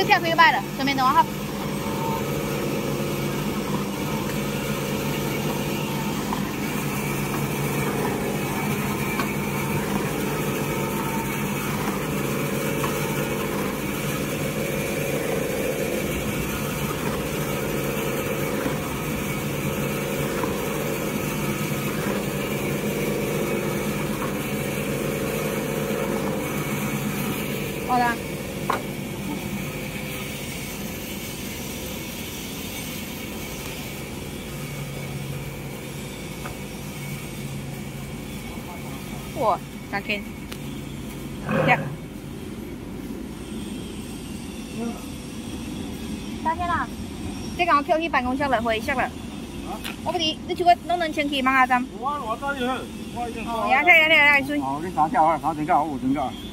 票可以买了，顺便等我哈。好的。哇，大坑。呀。大坑啦！这个我票去办公室了，回室了。啊？我不知你就个弄能前去忙下站。 我早就好，我已经。 哦，呀，来，水。 哦，你三条啊，三条我有真假。